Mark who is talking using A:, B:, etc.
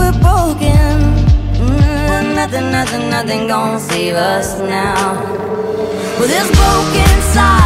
A: we're broken. Nothing gonna save us now. Well, this broken side